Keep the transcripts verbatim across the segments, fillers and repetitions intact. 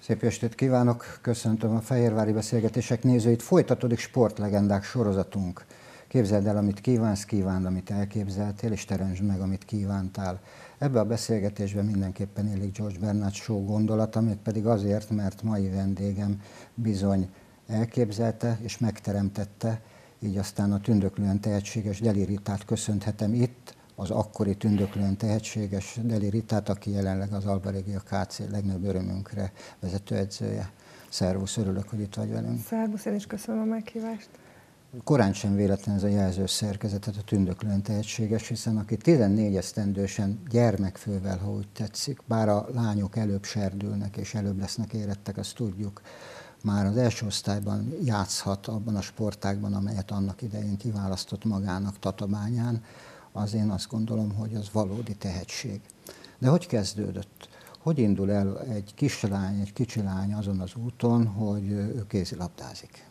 Szép estét kívánok! Köszöntöm a Fehérvári Beszélgetések nézőit. Folytatódik Sportlegendák sorozatunk. Képzeld el, amit kívánsz, kívánd, amit elképzeltél, és teremtsd meg, amit kívántál. Ebbe a beszélgetésben mindenképpen illik George Bernard Shaw gondolata, mégpedig azért, mert mai vendégem bizony elképzelte és megteremtette, így aztán a tündöklően tehetséges Deli Ritát köszönhetem itt, az akkori tündöklően tehetséges Deli Ritát, aki jelenleg az Alba Regia ká cé legnagyobb örömünkre vezetőedzője. Szervusz, örülök, hogy itt vagy velünk. Szervusz, én is köszönöm a meghívást. Korán sem véletlen ez a jelzős szerkezetet, a tündöklően tehetséges, hiszen aki tizennégy esztendősen gyermekfővel, ha úgy tetszik, bár a lányok előbb serdülnek és előbb lesznek érettek, azt tudjuk, már az első osztályban játszhat abban a sportágban, amelyet annak idején kiválasztott magának Tatabányán, az én azt gondolom, hogy az valódi tehetség. De hogy kezdődött? Hogy indul el egy kislány, egy kicsi lány azon az úton, hogy ő kézilabdázik?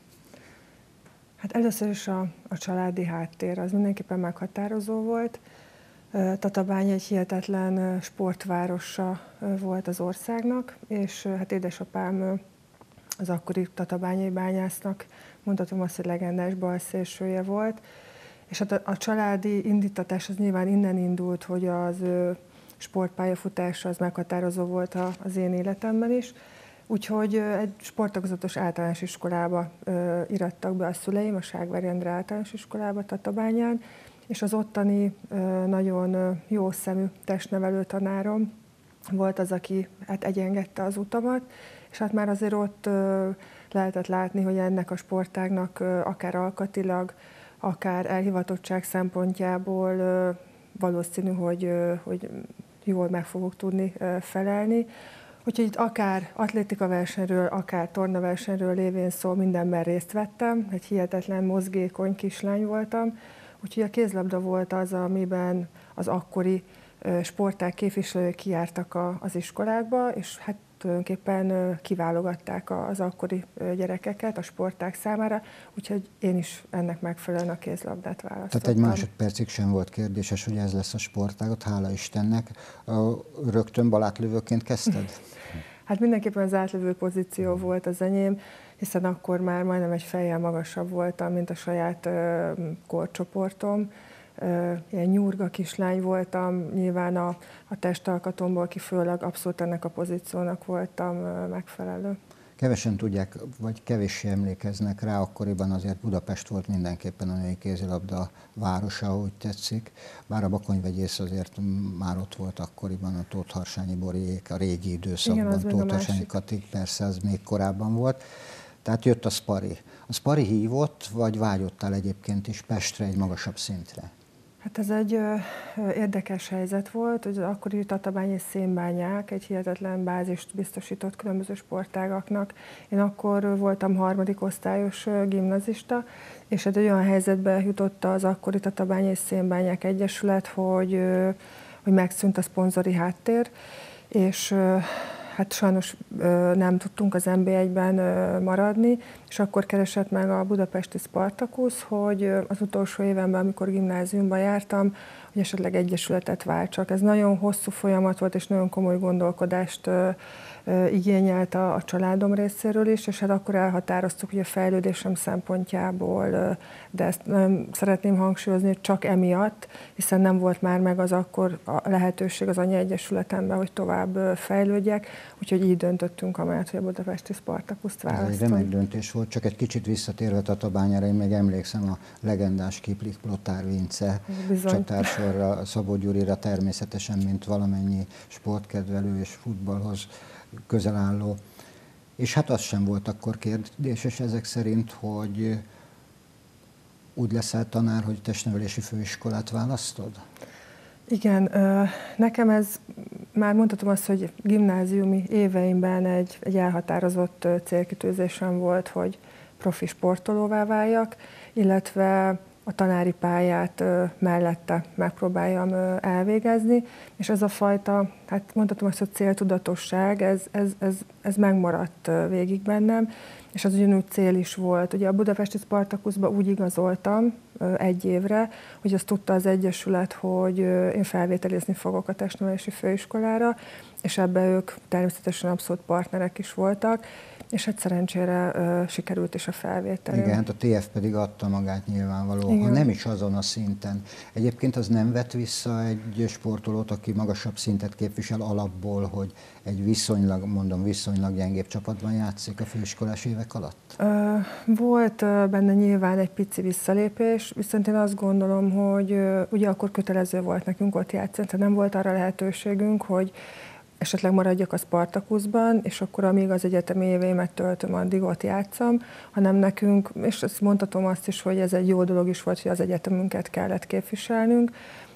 Hát először is a, a családi háttér, az mindenképpen meghatározó volt. Tatabány egy hihetetlen sportvárosa volt az országnak, és hát édesapám az akkori tatabányai bányásznak, mondhatom azt, hogy legendás balszélsője volt, és a, a családi indítatás az nyilván innen indult, hogy az ő sportpályafutása az meghatározó volt az én életemben is. Úgyhogy egy sporttagozatos általános iskolába ö, irattak be a szüleim, a Ságvári Endre általános iskolába Tatabányán, és az ottani ö, nagyon ö, jó szemű testnevelő tanárom volt az, aki hát egyengedte az utamat, és hát már azért ott ö, lehetett látni, hogy ennek a sportágnak ö, akár alkatilag, akár elhivatottság szempontjából ö, valószínű, hogy, ö, hogy jól meg fogok tudni ö, felelni. Úgyhogy itt akár atlétika versenyről, akár tornaversenyről lévén szó, mindenben részt vettem. Egy hihetetlen mozgékony kislány voltam. Úgyhogy a kézlabda volt az, amiben az akkori sportág képviselők kijártak az iskolákba, és hát tulajdonképpen kiválogatták az akkori gyerekeket a sportág számára, úgyhogy én is ennek megfelelően a kézlabdát választottam. Tehát egy másodpercig sem volt kérdéses, hogy ez lesz a sportágat, hála Istennek. Rögtön balátlövőként kezdted? Hát mindenképpen az átlövő pozíció volt az enyém, hiszen akkor már majdnem egy fejjel magasabb voltam, mint a saját korcsoportom. Ilyen nyurga kislány voltam, nyilván a, a testalkatomból kifolyólag abszolút ennek a pozíciónak voltam megfelelő. Kevesen tudják, vagy kevéssé emlékeznek rá, akkoriban azért Budapest volt mindenképpen a női kézilabda városa, ahogy tetszik. Bár a Bakonyvegyész azért már ott volt akkoriban, a Tóth-Harsányi Boriék, a régi időszakban, Tóth-Harsányi Katik, persze az még korábban volt. Tehát jött a Spari. A Spari hívott, vagy vágyottál egyébként is Pestre, egy magasabb szintre? Hát ez egy ö, érdekes helyzet volt, hogy az akkori Tatabány és Szénbányák egy hihetetlen bázist biztosított különböző sportágaknak. Én akkor voltam harmadik osztályos gimnazista, és egy olyan helyzetbe jutott az akkori Tatabány és Szénbányák Egyesület, hogy, ö, hogy megszűnt a szponzori háttér, és ö, hát sajnos ö, nem tudtunk az en bé egyben ö, maradni, és akkor keresett meg a budapesti Spartacus, hogy ö, az utolsó évenben, amikor gimnáziumba jártam, hogy esetleg egyesületet váltsak. Ez nagyon hosszú folyamat volt, és nagyon komoly gondolkodást ö, ö, igényelt a, a családom részéről is, és hát akkor elhatároztuk, hogy a fejlődésem szempontjából, ö, de ezt nem szeretném hangsúlyozni, hogy csak emiatt, hiszen nem volt már meg az akkor a lehetőség az anyaegyesületemben, hogy tovább ö, fejlődjek, úgyhogy így döntöttünk amellett, hogy a budapesti Spartacust választom. Ez egy remek döntés volt, csak egy kicsit visszatérve Tatabányára, én még emlékszem a legendás Kiplik Plotár Vince csatársorra, Szabó Gyurira természetesen, mint valamennyi sportkedvelő és futballhoz közel álló. És hát az sem volt akkor kérdéses ezek szerint, hogy úgy leszel tanár, hogy testnevelési főiskolát választod? Igen, nekem ez, már mondhatom azt, hogy gimnáziumi éveimben egy, egy elhatározott célkitűzésem volt, hogy profi sportolóvá váljak, illetve a tanári pályát mellette megpróbáljam elvégezni, és ez a fajta, hát mondhatom azt, hogy céltudatosság, ez, ez, ez, ez megmaradt végig bennem, és az ugyanúgy cél is volt. Ugye a budapesti Spartakuszba úgy igazoltam egy évre, hogy azt tudta az Egyesület, hogy én felvételizni fogok a testnevelési főiskolára, és ebben ők természetesen abszolút partnerek is voltak, és hát szerencsére uh, sikerült is a felvétel. Igen, hát a té ef pedig adta magát nyilvánvaló, igen. Ha nem is azon a szinten. Egyébként az nem vett vissza egy sportolót, aki magasabb szintet képvisel alapból, hogy egy viszonylag, mondom, viszonylag gyengébb csapatban játszik a főiskolás évek alatt? Uh, volt uh, benne nyilván egy pici visszalépés, viszont én azt gondolom, hogy uh, ugye akkor kötelező volt nekünk ott játszani, tehát nem volt arra lehetőségünk, hogy esetleg maradjak a Spartakuszban, és akkor amíg az egyetemi éveimet töltöm, addig ott játszam, hanem nekünk, és ezt mondhatom azt is, hogy ez egy jó dolog is volt, hogy az egyetemünket kellett képviselnünk.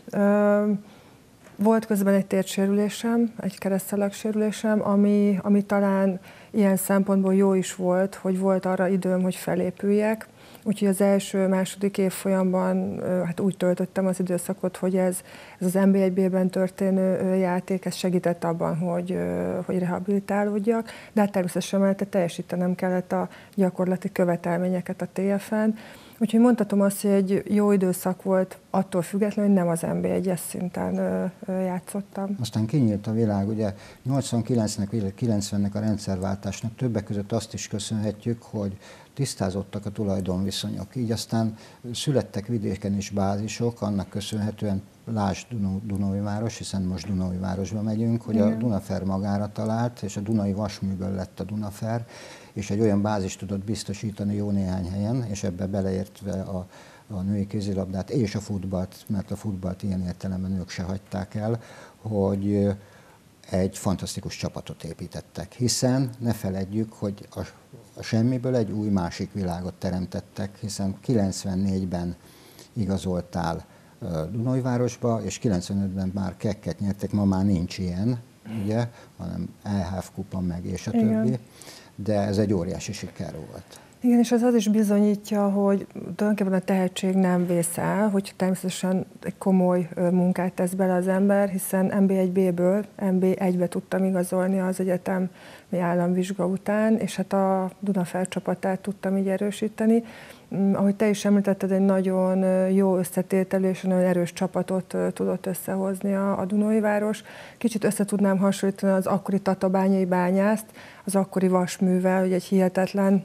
Volt közben egy térsérülésem, egy keresztszalagsérülésem, ami, ami talán ilyen szempontból jó is volt, hogy volt arra időm, hogy felépüljek. Úgyhogy az első-második évfolyamban hát úgy töltöttem az időszakot, hogy ez, ez az en bé egy bé-ben történő játék, ez segített abban, hogy, hogy rehabilitálódjak, de hát természetesen mellette teljesítenem kellett a gyakorlati követelményeket a té efen. Úgyhogy mondhatom azt, hogy egy jó időszak volt, attól függetlenül, hogy nem az en bé egyes szinten játszottam. Aztán kinyílt a világ, ugye nyolcvankilencnek, kilencvennek a rendszerváltásnak többek között azt is köszönhetjük, hogy tisztázottak a tulajdonviszonyok. Így aztán születtek vidéken is bázisok, annak köszönhetően lásd Dunaújváros, hiszen most Dunaújvárosba megyünk, hogy igen. A Dunafer magára talált, és a Dunai Vasműből lett a Dunafer, és egy olyan bázist tudott biztosítani jó néhány helyen, és ebbe beleértve a, a női kézilabdát és a futballt, mert a futballt ilyen értelemben ők se hagyták el, hogy egy fantasztikus csapatot építettek, hiszen ne feledjük, hogy a, a semmiből egy új másik világot teremtettek, hiszen kilencvennégyben igazoltál uh, Dunaújvárosba, és kilencvenötben már kekket nyertek, ma már nincs ilyen, ugye, hanem é há ef kupa meg és a igen. többi, de ez egy óriási siker volt. Igen, és ez az is bizonyítja, hogy tulajdonképpen a tehetség nem vész el, hogy természetesen egy komoly munkát tesz bele az ember, hiszen en bé egy bé-ből en bé egybe tudtam igazolni az egyetemi államvizsga után, és hát a Dunafer csapatát tudtam így erősíteni. Ahogy te is említetted, egy nagyon jó összetételű és nagyon erős csapatot tudott összehozni a, a Dunaújváros. Kicsit össze tudnám hasonlítani az akkori tatabányai bányászt, az akkori Vasművel, hogy egy hihetetlen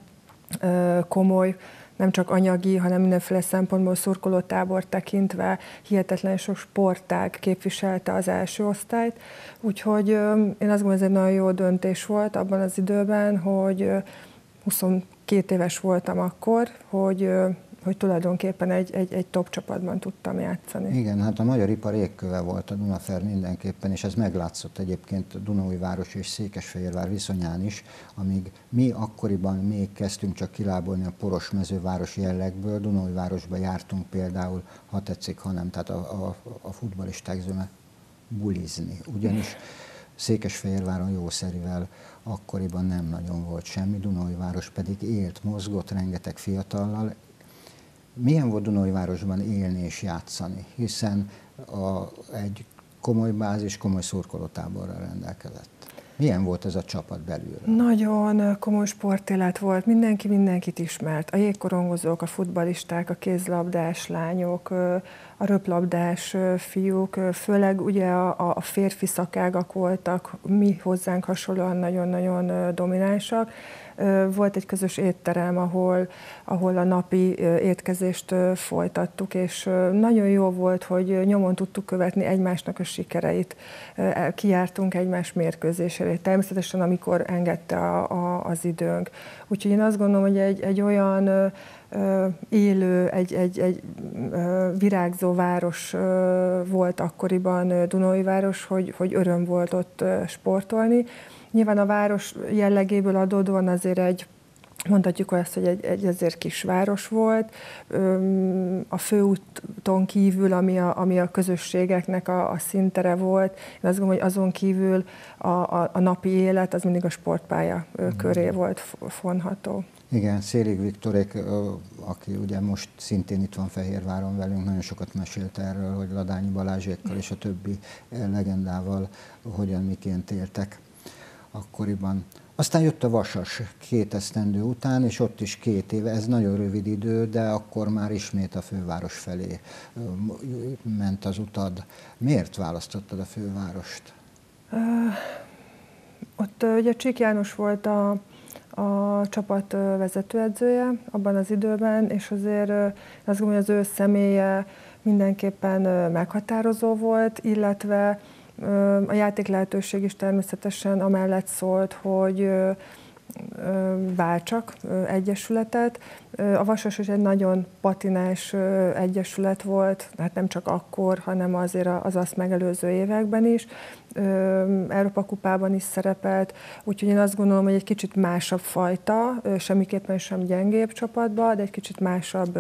komoly, nem csak anyagi, hanem mindenféle szempontból szurkolótábor tekintve hihetetlen sok sportág képviselte az első osztályt. Úgyhogy én azt gondolom, ez egy nagyon jó döntés volt abban az időben, hogy huszonkét éves voltam akkor, hogy, hogy tulajdonképpen egy, egy, egy top csapatban tudtam játszani. Igen, hát a magyar ipar égköve volt a Dunafer mindenképpen, és ez meglátszott egyébként Dunaújváros és Székesfehérvár viszonyán is, amíg mi akkoriban még kezdtünk csak kilábolni a poros mezőváros jellegből, Dunaújvárosba jártunk például, ha tetszik, ha nem, tehát a, a, a futballisták zöme bulizni, ugyanis Székesfehérváron jószerivel akkoriban nem nagyon volt semmi, Dunaújváros pedig élt, mozgott rengeteg fiatallal. Milyen volt Dunaújvárosban élni és játszani, hiszen a, egy komoly bázis, komoly szurkolótáborral rendelkezett. Milyen volt ez a csapat belülről? Nagyon komoly sportélet volt, mindenki mindenkit ismert. A jégkorongozók, a futballisták, a kézlabdás lányok, a röplabdás fiúk, főleg ugye a, a férfi szakágak voltak, mi hozzánk hasonlóan nagyon-nagyon dominánsak. Volt egy közös étterem, ahol, ahol a napi étkezést folytattuk, és nagyon jó volt, hogy nyomon tudtuk követni egymásnak a sikereit. Kijártunk egymás mérkőzésére, természetesen amikor engedte a, a, az időnk. Úgyhogy én azt gondolom, hogy egy, egy olyan élő, egy, egy, egy virágzó város volt akkoriban Dunaújváros, hogy, hogy öröm volt ott sportolni. Nyilván a város jellegéből adódóan azért egy, mondhatjuk azt, hogy egy, egy azért kisváros volt. A főúton kívül, ami a, ami a közösségeknek a, a színtere volt, én azt gondolom, hogy azon kívül a, a, a napi élet az mindig a sportpálya köré volt vonható. Igen, Szélig Viktorék, aki ugye most szintén itt van Fehérváron velünk, nagyon sokat mesélt erről, hogy Ladányi Balázsékkal és a többi legendával hogyan, miként éltek akkoriban. Aztán jött a Vasas két esztendő után, és ott is két éve, ez nagyon rövid idő, de akkor már ismét a főváros felé ment az utad. Miért választottad a fővárost? Uh, ott uh, ugye Csík János volt a, a csapat uh, vezetőedzője abban az időben, és azért uh, azt gondolom, hogy az ő személye mindenképpen uh, meghatározó volt, illetve a játék lehetőség is természetesen amellett szólt, hogy váltsak egyesületet. A Vasas is egy nagyon patinás egyesület volt, hát nem csak akkor, hanem azért az azt megelőző években is. Európa kupában is szerepelt, úgyhogy én azt gondolom, hogy egy kicsit másabb fajta, semmiképpen sem gyengébb csapatba, de egy kicsit másabb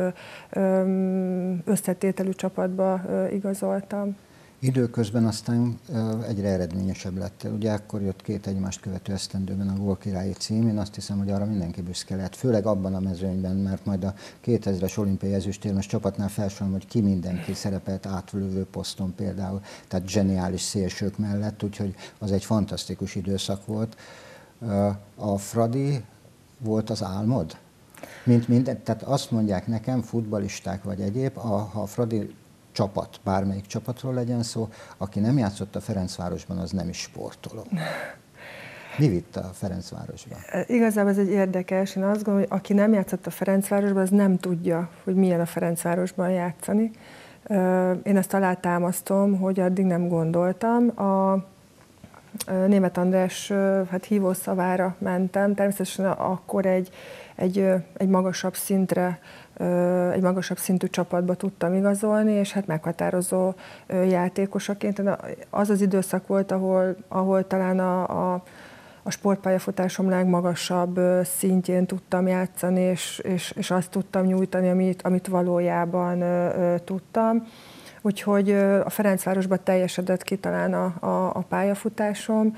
összetételű csapatba igazoltam. Időközben aztán egyre eredményesebb lett. Ugye akkor jött két egymást követő esztendőben a gólkirályi cím. Én azt hiszem, hogy arra mindenki büszke lehet. Főleg abban a mezőnyben, mert majd a kétezres olimpiai ezüstérmes csapatnál felsorolom, hogy ki mindenki szerepelt átlövő poszton például, tehát zseniális szélsők mellett, úgyhogy az egy fantasztikus időszak volt. A Fradi volt az álmod? Mint minden, tehát azt mondják nekem, futballisták vagy egyéb, a, ha a Fradi csapat, bármelyik csapatról legyen szó, aki nem játszott a Ferencvárosban, az nem is sportoló. Mi vitte a Ferencvárosba? Igazából ez egy érdekes. Én azt gondolom, hogy aki nem játszott a Ferencvárosban, az nem tudja, hogy milyen a Ferencvárosban játszani. Én ezt alátámasztom, hogy addig nem gondoltam. A Németh András hát hívószavára mentem. Természetesen akkor egy, egy, egy magasabb szintre, egy magasabb szintű csapatba tudtam igazolni, és hát meghatározó játékosaként. Az az időszak volt, ahol, ahol talán a, a, a sportpályafutásom legmagasabb szintjén tudtam játszani, és, és, és azt tudtam nyújtani, amit, amit valójában tudtam. Úgyhogy a Ferencvárosban teljesedett ki talán a, a, a pályafutásom.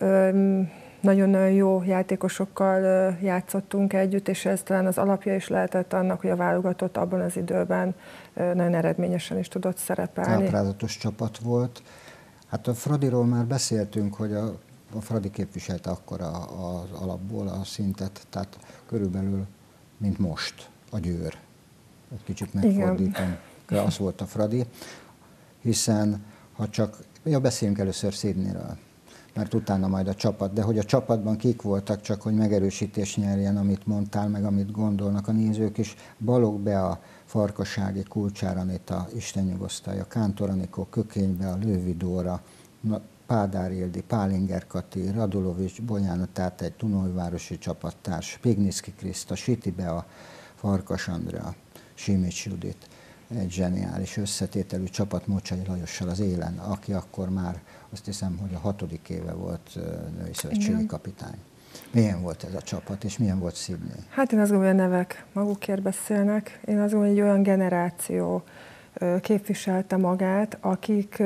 Nagyon jó játékosokkal játszottunk együtt, és ez talán az alapja is lehetett annak, hogy a válogatott abban az időben nagyon eredményesen is tudott szerepelni. Káprázatos csapat volt. Hát a Fradiról már beszéltünk, hogy a, a Fradi képviselte akkor az alapból a szintet, tehát körülbelül, mint most, a Győr. Egy kicsit megfordítom. Igen. Az volt a Fradi, hiszen ha csak, ja, beszéljünk először Sydneyről, mert utána majd a csapat, de hogy a csapatban kik voltak, csak hogy megerősítés nyerjen, amit mondtál, meg amit gondolnak a nézők is. Balogh Bea, Farkasági, Kulcsár Anita, Isten nyugosztalja, Kántor Anikó, Kökény Bea, Lővi Dóra, Pádár Ildi, Pálinger Kati, Radulovics, Bonyána, tehát egy dunajvárosi csapattárs, Pigniszki Kriszta, Siti Bea, Farkas Andrea, Simics Judit. Egy zseniális összetételű csapat Mocsai Lajossal az élen, aki akkor már azt hiszem, hogy a hatodik éve volt női szövetségi kapitány. Milyen volt ez a csapat, és milyen volt Sydney? Hát én azt gondolom, hogy a nevek magukért beszélnek. Én azt gondolom, hogy egy olyan generáció képviselte magát, akik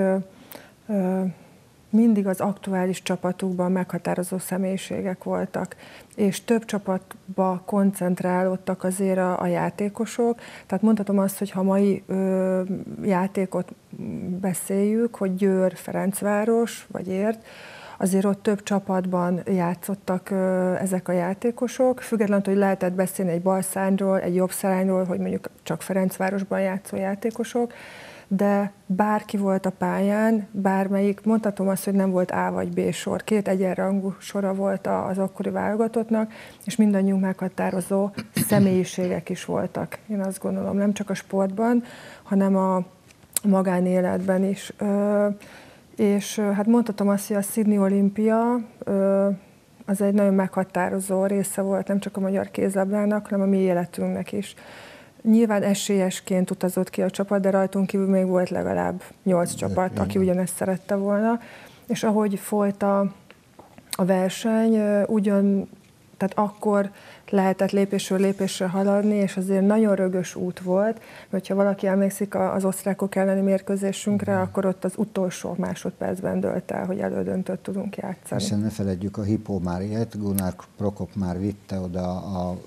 mindig az aktuális csapatukban meghatározó személyiségek voltak, és több csapatba koncentrálódtak azért a, a játékosok. Tehát mondhatom azt, hogy ha mai ö, játékot beszéljük, hogy Győr, Ferencváros vagy Érd, azért ott több csapatban játszottak ö, ezek a játékosok, függetlenül, hogy lehetett beszélni egy balszárnyról, egy jobbszárnyról, hogy mondjuk csak Ferencvárosban játszó játékosok, de bárki volt a pályán, bármelyik, mondhatom azt, hogy nem volt A vagy B sor, két egyenrangú sora volt az akkori válogatottnak, és mindannyiunk meghatározó személyiségek is voltak. Én azt gondolom, nem csak a sportban, hanem a magánéletben is. És hát mondhatom azt, hogy a Sydney olimpia az egy nagyon meghatározó része volt, nem csak a magyar kézlabdának, hanem a mi életünknek is. Nyilván esélyesként utazott ki a csapat, de rajtunk kívül még volt legalább nyolc csapat, aki ugyanezt szerette volna. És ahogy folyt a, a verseny, ugyan, tehát akkor lehetett lépésről lépésre haladni, és azért nagyon rögös út volt, mert ha valaki emlékszik az osztrákok elleni mérkőzésünkre, akkor ott az utolsó másodpercben dölt el, hogy elődöntőt tudunk játszani. Hiszen ne feledjük, a Hippo már ilyet, Gunnar Prokop már vitte oda a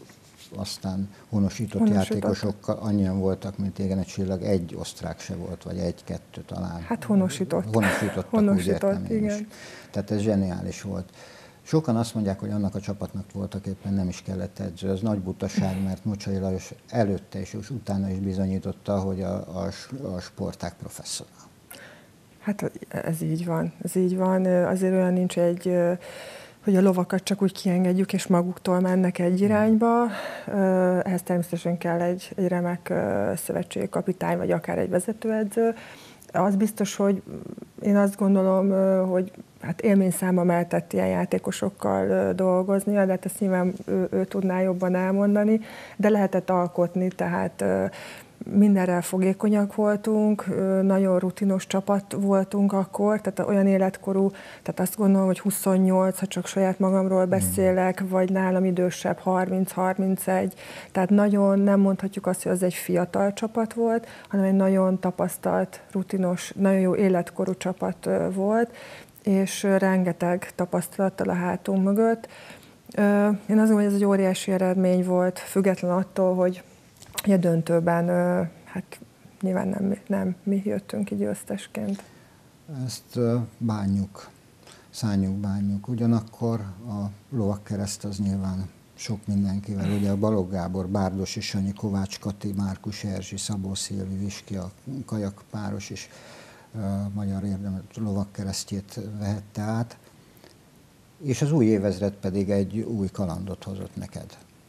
aztán honosított, honosított játékosokkal annyian voltak, mint Égen egy csillag, egy osztrák se volt, vagy egy-kettő talán. Hát honosított. Honosítottak, honosított, úgy értem én igen. is. Tehát ez zseniális volt. Sokan azt mondják, hogy annak a csapatnak voltak éppen nem is kellett edző. Ez nagy butaság, mert Mocsai Lajos előtte is és utána is bizonyította, hogy a, a, a sportág professzora. Hát ez így van, ez így van. Azért olyan nincs egy, hogy a lovakat csak úgy kiengedjük, és maguktól mennek egy irányba. Ehhez természetesen kell egy, egy remek szövetségi kapitány, vagy akár egy vezetőedző. Az biztos, hogy én azt gondolom, hogy hát élményszámba mellett ilyen játékosokkal dolgozni, de hát ezt nyilván ő, ő tudná jobban elmondani, de lehetett alkotni, tehát mindenre fogékonyak voltunk, nagyon rutinos csapat voltunk akkor, tehát olyan életkorú, tehát azt gondolom, hogy huszonnyolc, ha csak saját magamról beszélek, vagy nálam idősebb harminc-harmincegy, tehát nagyon nem mondhatjuk azt, hogy az egy fiatal csapat volt, hanem egy nagyon tapasztalt, rutinos, nagyon jó életkorú csapat volt, és rengeteg tapasztalattal a hátunk mögött. Én azt gondolom, hogy ez egy óriási eredmény volt, független attól, hogy a döntőben, hát nyilván nem, nem mi jöttünk így győztesként. Ezt bánjuk, szánjuk, bánjuk. Ugyanakkor a lovakkereszt az nyilván sok mindenkivel. Ugye a Balogh Gábor, Bárdossy Sanyi, Kovács Kati, Márkus Erzsi, Szabó Szilvi, Viski, a kajak páros is magyar érdemet lovakkeresztjét vehette át. És az új évezred pedig egy új kalandot hozott neked.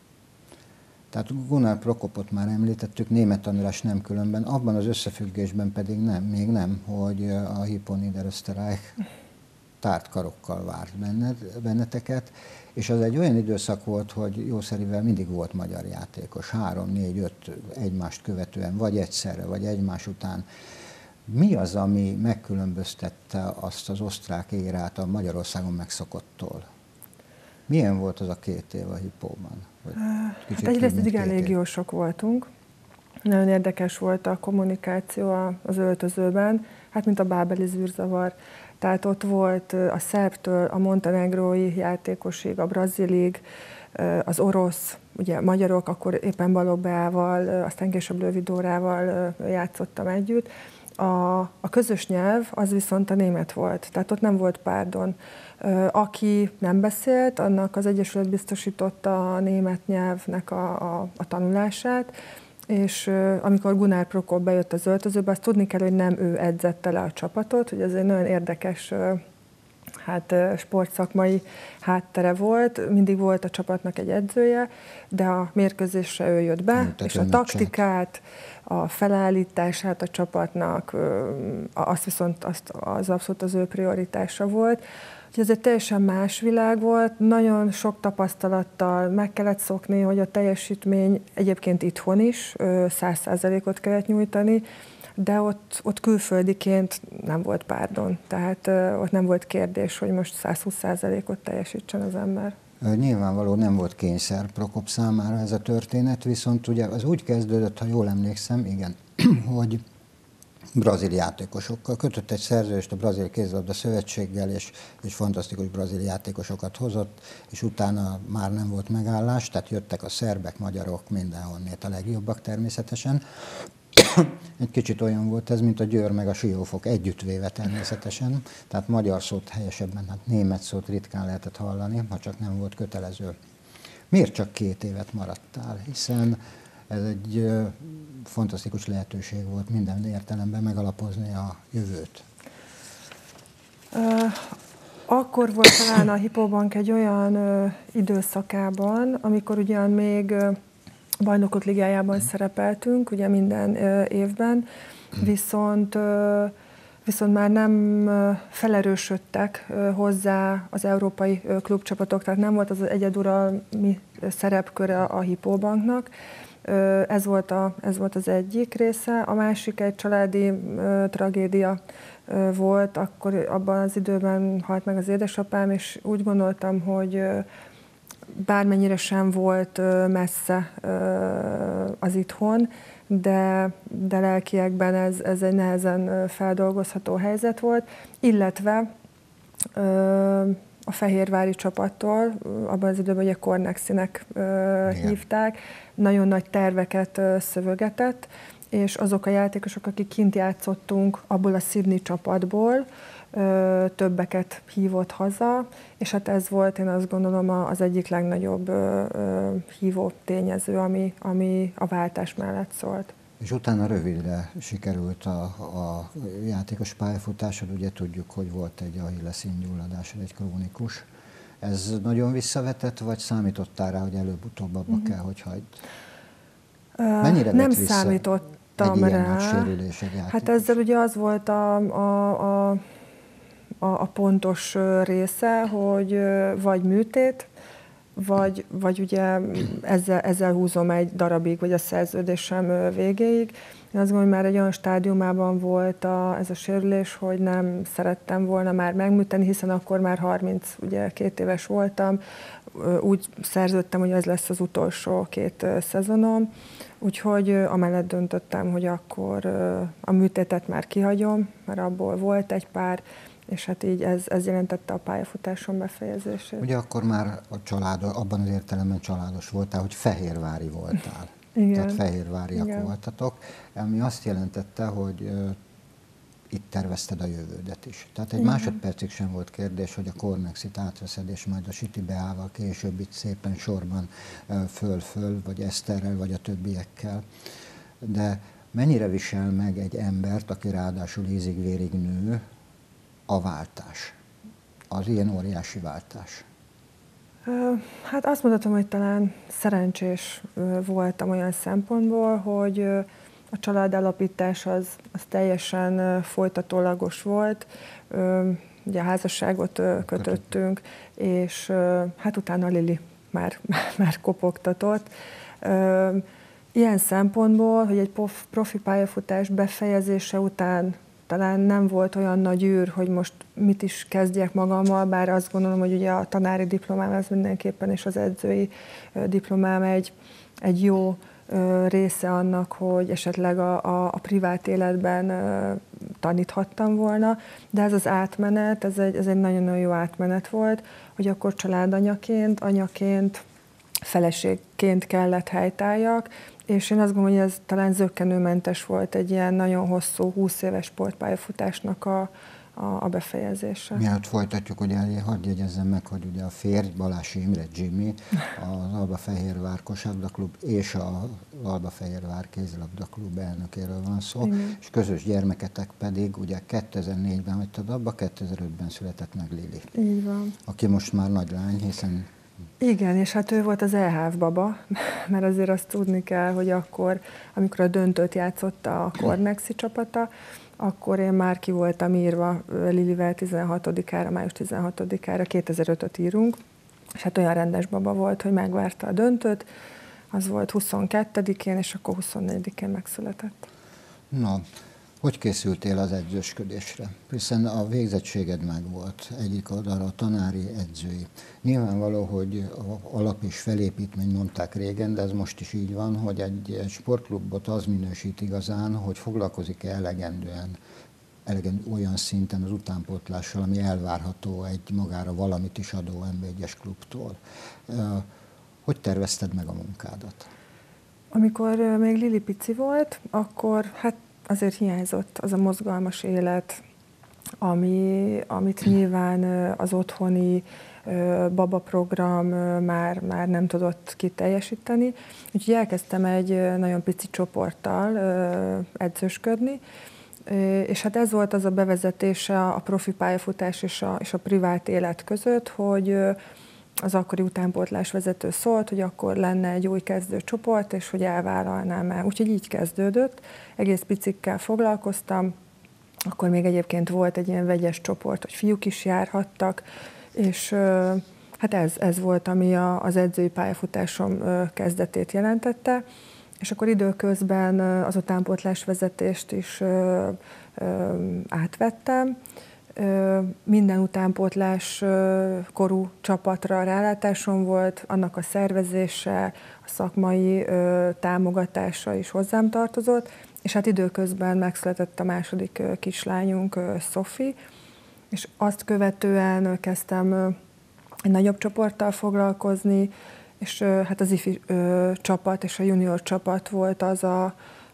Tehát Gunnar Prokopot már említettük, Németh András nem különben, abban az összefüggésben pedig nem, még nem, hogy a Hypo Niederösterreich tárt karokkal várt benned, benneteket, és az egy olyan időszak volt, hogy jószerivel mindig volt magyar játékos, három, négy, öt egymást követően, vagy egyszerre, vagy egymás után. Mi az, ami megkülönböztette azt az osztrák érát a Magyarországon megszokottól? Milyen volt az a két év a Hypóban? Hát egyrészt igen légiósok voltunk. Nagyon érdekes volt a kommunikáció az öltözőben, hát mint a bábeli zűrzavar. Tehát ott volt a szerbtől a montenegrói játékosig, a brazilig, az orosz, ugye magyarok, akkor éppen Balogh Beával, aztán később Löwy Dórával játszottam együtt. A, a közös nyelv az viszont a német volt, tehát ott nem volt párdon. Aki nem beszélt, annak az Egyesület biztosította a német nyelvnek a, a, a tanulását, és amikor Gunnar Prokop bejött az öltözőbe, azt tudni kell, hogy nem ő edzette le a csapatot, hogy ez egy nagyon érdekes hát, sportszakmai háttere volt, mindig volt a csapatnak egy edzője, de a mérkőzésre ő jött be, és a taktikát, a felállítását a csapatnak, azt viszont azt, az abszolút az ő prioritása volt. Úgyhogy ez egy teljesen más világ volt, nagyon sok tapasztalattal meg kellett szokni, hogy a teljesítmény egyébként itthon is száz százalékot kellett nyújtani, de ott, ott külföldiként nem volt párdon. Tehát ott nem volt kérdés, hogy most száz húsz százalékot teljesítsen az ember. Nyilvánvaló nem volt kényszer Prokop számára ez a történet, viszont ugye az úgy kezdődött, ha jól emlékszem, igen, hogy brazil játékosokkal kötött egy szerződést a Brazil Kézilabda Szövetséggel, és, és fantasztikus brazil játékosokat hozott, és utána már nem volt megállás, tehát jöttek a szerbek, magyarok, mindenhonnét a legjobbak természetesen. Egy kicsit olyan volt ez, mint a Győr meg a Siófok együttvéve természetesen, tehát magyar szót helyesebben, hát német szót ritkán lehetett hallani, ha csak nem volt kötelező. Miért csak két évet maradtál? Hiszen ez egy ö, fantasztikus lehetőség volt minden értelemben megalapozni a jövőt. Uh, akkor volt talán a Hypobank egy olyan ö, időszakában, amikor ugyan még ö, Bajnokok Ligájában szerepeltünk, ugye minden ö, évben, viszont, ö, viszont már nem ö, felerősödtek ö, hozzá az európai ö, klubcsapatok, tehát nem volt az az egyeduralmi szerepköre a Hypobanknak. Ö, ez, volt a, ez volt az egyik része, a másik egy családi ö, tragédia ö, volt, akkor abban az időben halt meg az édesapám, és úgy gondoltam, hogy ö, bármennyire sem volt messze az itthon, de, de lelkiekben ez, ez egy nehezen feldolgozható helyzet volt, illetve a fehérvári csapattól, abban az időben ugye Cornexinek hívták, nagyon nagy terveket szövögetett, és azok a játékosok, akik kint játszottunk abból a Sydney csapatból, többeket hívott haza, és hát ez volt, én azt gondolom, az egyik legnagyobb hívó tényező, ami, ami a váltás mellett szólt. És utána rövidre sikerült a, a játékos pályafutásod, ugye tudjuk, hogy volt egy Achilles-színgyulladásod, egy krónikus. Ez nagyon visszavetett, vagy számítottál rá, hogy előbb-utóbb abba uh-huh. kell, hogy hagyd? Mennyire nem vett vissza számítottam egy ilyen rá. nagy sérülés egy játékos? Hát ezzel ugye az volt a, a, a, a, a pontos része, hogy vagy műtét, vagy, vagy ugye ezzel, ezzel húzom egy darabig, vagy a szerződésem végéig. Én azt gondolom, hogy már egy olyan stádiumában volt a, ez a sérülés, hogy nem szerettem volna már megműteni, hiszen akkor már harminckét éves voltam. Úgy szerződtem, hogy ez lesz az utolsó két szezonom. Úgyhogy amellett döntöttem, hogy akkor a műtétet már kihagyom, mert abból volt egy pár, és hát így ez, ez jelentette a pályafutásom befejezését. Ugye akkor már a család, abban az értelemben családos voltál, hogy fehérvári voltál. Igen. Tehát fehérváriak Igen. voltatok, ami azt jelentette, hogy uh, itt tervezted a jövődet is. Tehát egy Igen. másodpercig sem volt kérdés, hogy a Cornexit átveszed, és majd a City bé á-val később itt szépen sorban uh, föl-föl, vagy Eszterrel, vagy a többiekkel. De mennyire visel meg egy embert, aki ráadásul ízig-vérig nő, a váltás, az ilyen óriási váltás? Hát azt mondhatom, hogy talán szerencsés voltam olyan szempontból, hogy a családalapítás az, az teljesen folytatólagos volt. Ugye házasságot kötöttünk, és hát utána Lili már, már kopogtatott. Ilyen szempontból, hogy egy profi pályafutás befejezése után talán nem volt olyan nagy űr, hogy most mit is kezdjek magammal, bár azt gondolom, hogy ugye a tanári diplomám ez mindenképpen, és az edzői diplomám egy, egy jó része annak, hogy esetleg a, a, a privát életben taníthattam volna, de ez az átmenet, ez egy, ez egy nagyon-nagyon jó átmenet volt, hogy akkor családanyaként, anyaként, feleségként kellett helytálljak, és én azt gondolom, hogy ez talán zökkenőmentes volt egy ilyen nagyon hosszú, húsz éves sportpályafutásnak a, a, a befejezése. Mielőtt folytatjuk, ugye hadd jegyezzem meg, hogy ugye a férj, Balási Imre Jimmy, az Albafehérvár Kosárlabdaklub és az Albafehérvár Kézilabdaklub elnökéről van szó, Igen. és közös gyermeketek pedig ugye kétezer-négyben hagytad abba, kétezer-ötben született meg Lili. Így van. Aki most már nagylány, hiszen Igen, és hát ő volt az e há ef baba, mert azért azt tudni kell, hogy akkor, amikor a döntőt játszotta a Cornexi csapata, akkor én már ki voltam írva Lilivel tizenhatodikára, május tizenhatodikára, kétezer-ötöt írunk, és hát olyan rendes baba volt, hogy megvárta a döntőt, az volt huszonkettedikén, és akkor huszonnegyedikén megszületett. Na, hogy készültél az edzősködésre? Hiszen a végzettséged megvolt, egyik oldalra a tanári, edzői. Nyilvánvaló, hogy alap és felépítmény mondták régen, de ez most is így van, hogy egy sportklubot az minősít igazán, hogy foglalkozik-e elegendően, elegendő olyan szinten az utánpótlással, ami elvárható egy magára valamit is adó em bé egyes klubtól. Hogy tervezted meg a munkádat? Amikor még Lili pici volt, akkor hát azért hiányzott az a mozgalmas élet, ami, amit nyilván az otthoni babaprogram már, már nem tudott kiteljesíteni. Úgyhogy elkezdtem egy nagyon pici csoporttal edzősködni, és hát ez volt az a bevezetése a profi pályafutás és a, és a privát élet között, hogy az akkori utánpótlás vezető szólt, hogy akkor lenne egy új kezdőcsoport, és hogy elvállalnám el. Úgyhogy így kezdődött, egész picikkel foglalkoztam, akkor még egyébként volt egy ilyen vegyes csoport, hogy fiúk is járhattak, és hát ez, ez volt, ami a, az edzői pályafutásom kezdetét jelentette, és akkor időközben az utánpótlás vezetést is átvettem. Minden utánpótlás korú csapatra rálátásom volt, annak a szervezése, a szakmai támogatása is hozzám tartozott, és hát időközben megszületett a második kislányunk, Szofi, és azt követően kezdtem egy nagyobb csoporttal foglalkozni, és hát az ifi csapat és a junior csapat volt az a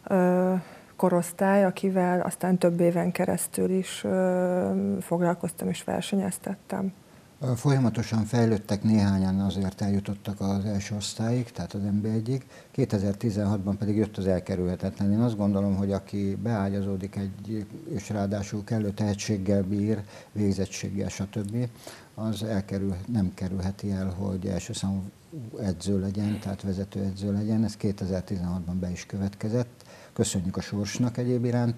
korosztály, akivel aztán több éven keresztül is foglalkoztam és versenyeztettem. Folyamatosan fejlődtek, néhányan azért eljutottak az első osztályig, tehát az en bé egyig, kétezer-tizenhatban pedig jött az elkerülhetetlen. Én azt gondolom, hogy aki beágyazódik egy, és ráadásul kellő tehetséggel bír, végzettséggel, stb., az elkerül, nem kerülheti el, hogy első számú edző legyen, tehát vezetőedző legyen. Ez kétezer-tizenhatban be is következett. Köszönjük a sorsnak egyéb iránt,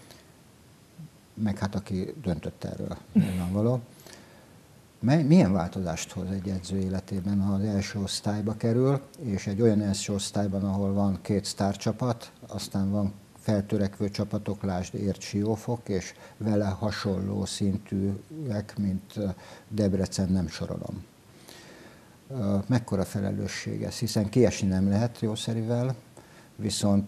meg hát aki döntött erről, nyilvánvaló. Milyen változást hoz egy edző életében, ha az első osztályba kerül, és egy olyan első osztályban, ahol van két sztárcsapat, aztán van feltörekvő csapatok, lásd Érd Siófok, és vele hasonló szintűek, mint Debrecen, nem sorolom. Mekkora felelősség ez, hiszen kiesni nem lehet jószerivel, viszont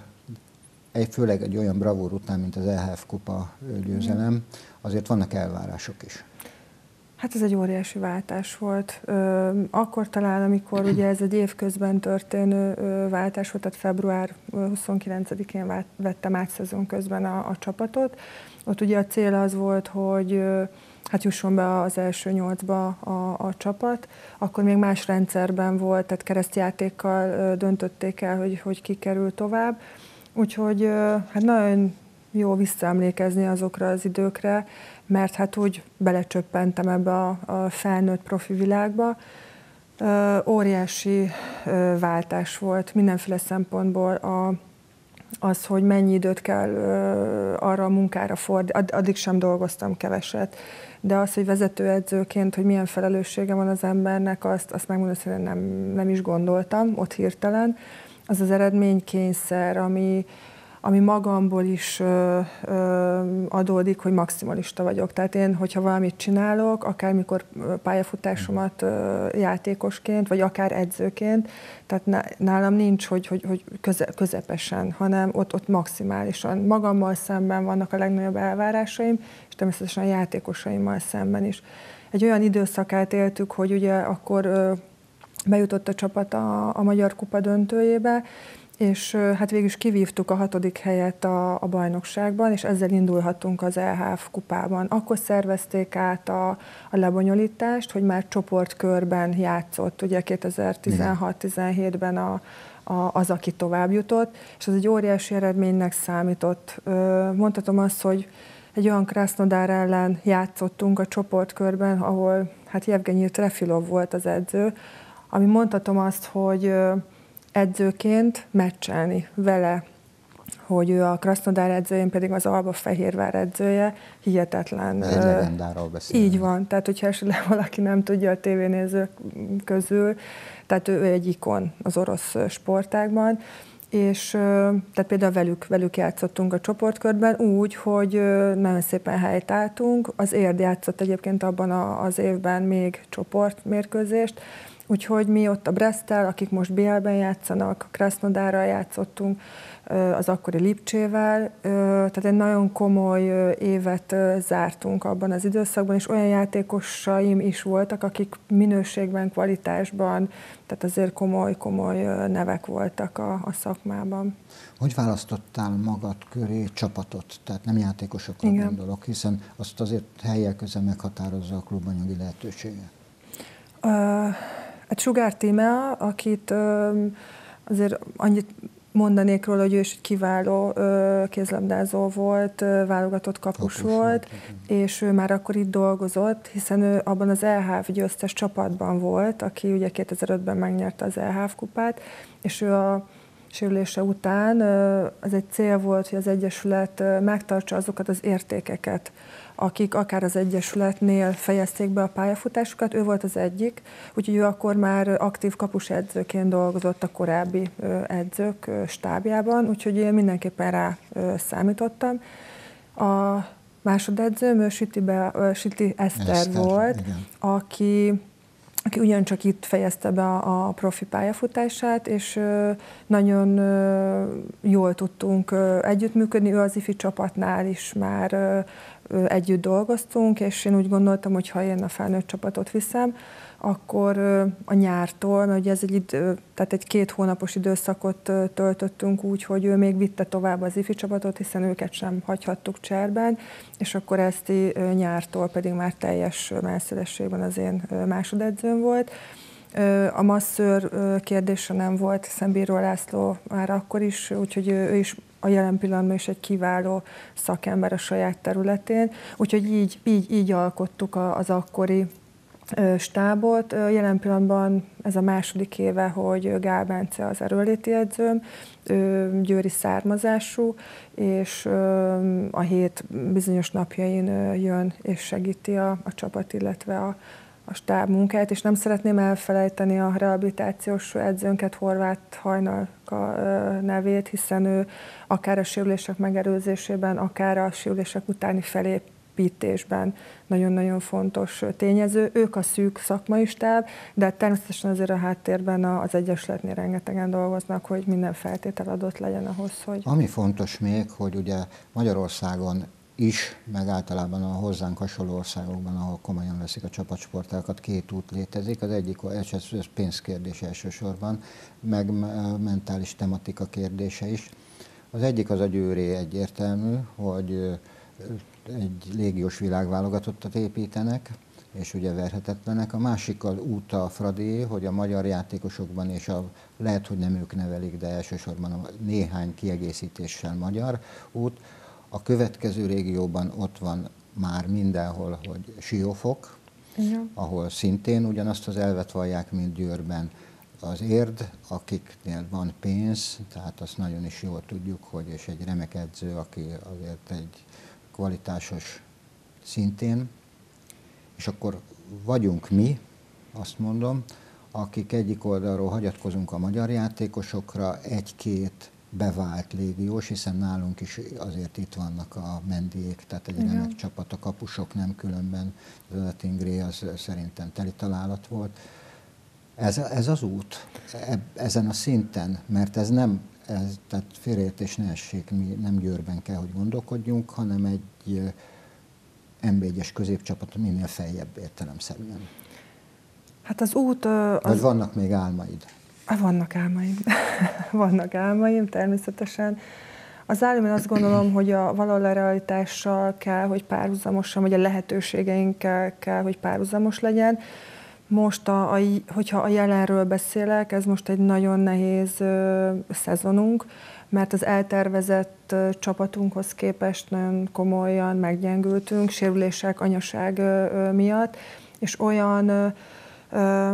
egy, főleg egy olyan bravúr után, mint az é há ef kupa győzelem, azért vannak elvárások is. Hát ez egy óriási váltás volt. Akkor talán, amikor ugye ez egy évközben történő váltás volt, tehát február huszonkilencedikén vettem át szezon közben a, a csapatot. Ott ugye a cél az volt, hogy hát jusson be az első nyolcba a, a csapat. Akkor még más rendszerben volt, tehát keresztjátékkal döntötték el, hogy, hogy ki kerül tovább. Úgyhogy hát nagyon jó visszaemlékezni azokra az időkre, mert hát úgy belecsöppentem ebbe a, a felnőtt profi világba. Ö, óriási ö, váltás volt mindenféle szempontból a, az, hogy mennyi időt kell ö, arra a munkára fordítani. Ad, addig sem dolgoztam keveset, de az, hogy vezetőedzőként, hogy milyen felelőssége van az embernek, azt, azt megmondom, hogy nem, nem is gondoltam ott hirtelen. Az az eredménykényszer, ami ami magamból is ö, ö, adódik, hogy maximalista vagyok. Tehát én, hogyha valamit csinálok, akármikor pályafutásomat ö, játékosként, vagy akár edzőként, tehát nálam nincs, hogy, hogy, hogy köze, közepesen, hanem ott, ott maximálisan. Magammal szemben vannak a legnagyobb elvárásaim, és természetesen a játékosaimmal szemben is. Egy olyan időszakát éltük, hogy ugye akkor ö, bejutott a csapat a, a Magyar Kupa döntőjébe, és hát végül is kivívtuk a hatodik helyet a, a bajnokságban, és ezzel indulhattunk az é há ef kupában. Akkor szervezték át a, a lebonyolítást, hogy már csoportkörben játszott, ugye kétezer-tizenhat-tizenhétben a, a, az, aki tovább jutott, és ez egy óriási eredménynek számított. Mondhatom azt, hogy egy olyan Krasnodar ellen játszottunk a csoportkörben, ahol hát Jevgenyi Trefilov volt az edző, ami mondhatom azt, hogy edzőként meccselni vele, hogy ő a Krasnodar edző, én pedig az Alba Fehérvár edzője, hihetetlen. Egy legendáról beszélünk. Így van, tehát hogyha esetleg valaki nem tudja a tévénézők közül, tehát ő egy ikon az orosz sportágban, és tehát például velük, velük játszottunk a csoportkörben úgy, hogy nagyon szépen helytálltunk. Az Érd játszott egyébként abban az évben még csoportmérkőzést, úgyhogy mi ott a Breszttel, akik most bé el-ben játszanak, Krasnodarral játszottunk, az akkori Lipcsével, tehát egy nagyon komoly évet zártunk abban az időszakban, és olyan játékosaim is voltak, akik minőségben, kvalitásban, tehát azért komoly-komoly nevek voltak a, a szakmában. Hogy választottál magad köré csapatot? Tehát nem játékosokra Igen. gondolok, hiszen azt azért helyjel közel meghatározza a klub anyagi lehetősége. Uh, hát Sugár Tímea, akit uh, azért annyit mondanék róla, hogy ő is egy kiváló uh, kézlabdázó volt, uh, válogatott kapus, kapus volt, volt, és ő már akkor itt dolgozott, hiszen ő abban az é há ef győztes csapatban volt, aki ugye kétezer-ötben megnyerte az é há ef kupát, és ő a sérülése után az egy cél volt, hogy az Egyesület megtartsa azokat az értékeket, akik akár az Egyesületnél fejezték be a pályafutásukat, ő volt az egyik, úgyhogy ő akkor már aktív kapusedzőként dolgozott a korábbi edzők stábjában, úgyhogy én mindenképpen rá számítottam. A másodedzőm Süti, Be, Süti Eszter, Eszter volt, igen. aki aki ugyancsak itt fejezte be a, a profi pályafutását, és nagyon jól tudtunk együttműködni. Ő az ifi csapatnál is már együtt dolgoztunk, és én úgy gondoltam, hogy ha én a felnőtt csapatot viszem, akkor a nyártól, mert ugye ez egy, idő, tehát egy két hónapos időszakot töltöttünk úgy, hogy ő még vitte tovább az ifi csapatot, hiszen őket sem hagyhattuk cserben, és akkor ezt nyártól pedig már teljes mellszélességben az én másodedzőm volt. A masszőr kérdése nem volt, hiszen Bíró László már akkor is, úgyhogy ő is a jelen pillanatban is egy kiváló szakember a saját területén, úgyhogy így, így, így alkottuk az akkori stábot. Jelen pillanatban ez a második éve, hogy Gál Bence az erőléti edzőm, győri származású, és a hét bizonyos napjain jön és segíti a, a csapat, illetve a, a stáb munkáját, és nem szeretném elfelejteni a rehabilitációs edzőnket, Horváth Hajnalka nevét, hiszen ő akár a sérülések megelőzésében, akár a sérülések utáni felépítésben nagyon-nagyon fontos tényező. Ők a szűk szakmai stáb, de természetesen azért a háttérben az egyesületnél rengetegen dolgoznak, hogy minden feltétel adott legyen ahhoz, hogy... Ami fontos még, hogy ugye Magyarországon is, meg általában a hozzánk hasonló országokban, ahol komolyan veszik a csapatsportákat, két út létezik. Az egyik ez pénzkérdés elsősorban, meg mentális tematika kérdése is. Az egyik az a győri egyértelmű, hogy egy légiós világválogatottat építenek, és ugye verhetetlenek. A másik az út a Fradi, hogy a magyar játékosokban, és a, lehet, hogy nem ők nevelik, de elsősorban a néhány kiegészítéssel magyar út. A következő régióban ott van már mindenhol, hogy Siófok, igen, ahol szintén ugyanazt az elvet vallják, mint Győrben. Az Érd, akiknél van pénz, tehát azt nagyon is jól tudjuk, hogy és egy remek edző, aki azért egy kvalitásos szintén. És akkor vagyunk mi, azt mondom, akik egyik oldalról hagyatkozunk a magyar játékosokra, egy-két bevált légiós, hiszen nálunk is azért itt vannak a mendiék, tehát egy remek csapat, a kapusok nem, különben az Tingré az szerintem teli találat volt. Ez, ez az út, ezen a szinten, mert ez nem, ez, tehát félreértés ne essék, mi nem Győrben kell, hogy gondolkodjunk, hanem egy em bé egyes középcsapat minél feljebb értelemszerűen. Hát az út... Az... Vagy vannak még álmaid? Vannak álmaim. Vannak álmaim, természetesen. Az álom, én azt gondolom, hogy a valahol a realitással kell, hogy párhuzamosan, vagy a lehetőségeinkkel kell, hogy párhuzamos legyen. Most, a, a, hogyha a jelenről beszélek, ez most egy nagyon nehéz ö, szezonunk, mert az eltervezett ö, csapatunkhoz képest nagyon komolyan meggyengültünk, sérülések, anyaság ö, ö, miatt, és olyan ö, ö,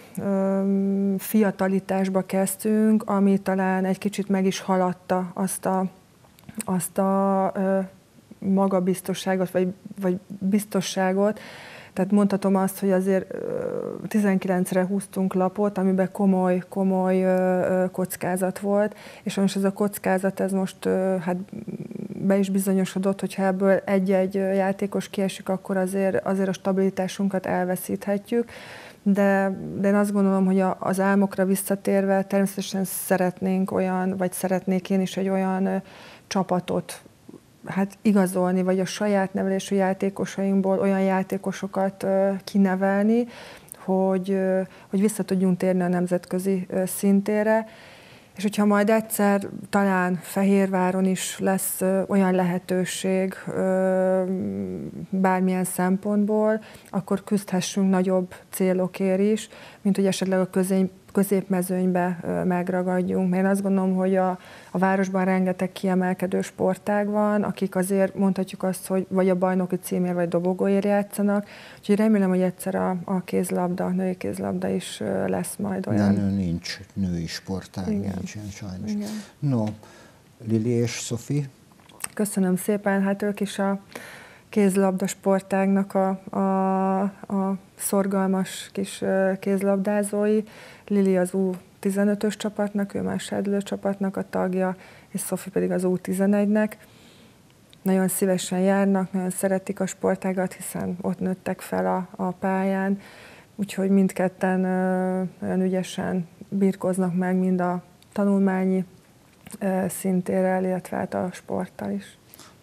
fiatalitásba kezdtünk, ami talán egy kicsit meg is haladta azt a, azt a magabiztosságot, vagy, vagy biztosságot. Tehát mondhatom azt, hogy azért tizenkilencre húztunk lapot, amiben komoly, komoly kockázat volt, és most ez a kockázat, ez most hát be is bizonyosodott, hogyha ebből egy-egy játékos kiesik, akkor azért, azért a stabilitásunkat elveszíthetjük. De, de én azt gondolom, hogy a, az álmokra visszatérve természetesen szeretnénk olyan, vagy szeretnék én is egy olyan ö, csapatot hát igazolni, vagy a saját nevelésű játékosainkból olyan játékosokat ö, kinevelni, hogy, ö, hogy vissza tudjunk térni a nemzetközi ö, szintére. És hogyha majd egyszer talán Fehérváron is lesz ö, olyan lehetőség ö, bármilyen szempontból, akkor küzdhessünk nagyobb célokért is, mint hogy esetleg a közé, középmezőnybe ö, megragadjunk. Mert én azt gondolom, hogy a, a városban rengeteg kiemelkedő sportág van, akik azért mondhatjuk azt, hogy vagy a bajnoki címért, vagy dobogóért játszanak. Úgyhogy remélem, hogy egyszer a, a kézlabda, a női kézlabda is ö, lesz majd olyan. De nincs női sportág, igen, nincsen sajnos. Igen. No, Lili és Szofi? Köszönöm szépen, hát ők is a kézlabda sportágnak a, a, a szorgalmas kis kézlabdázói. Lili az U tizenötös csapatnak, ő már serdülő csapatnak a tagja, és Szofi pedig az U tizenegynek. Nagyon szívesen járnak, nagyon szeretik a sportágat, hiszen ott nőttek fel a, a pályán, úgyhogy mindketten ö, olyan ügyesen birkóznak meg mind a tanulmányi ö, szintérrel, illetve hát a sporttal is.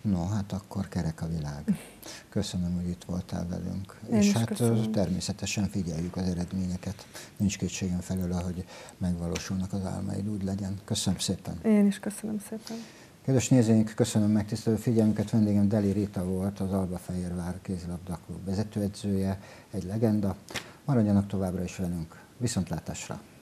No, hát akkor kerek a világ. Köszönöm, hogy itt voltál velünk. Én és is hát köszönöm. Természetesen figyeljük az eredményeket. Nincs kétségem felől, hogy megvalósulnak az álmaid, úgy legyen. Köszönöm szépen. Én is köszönöm szépen. Kedves nézőink, köszönöm megtisztelő figyelmüket. Vendégem Deli Rita volt, az Albafehérvár kézilabda klub vezetőedzője, egy legenda. Maradjanak továbbra is velünk. Viszontlátásra!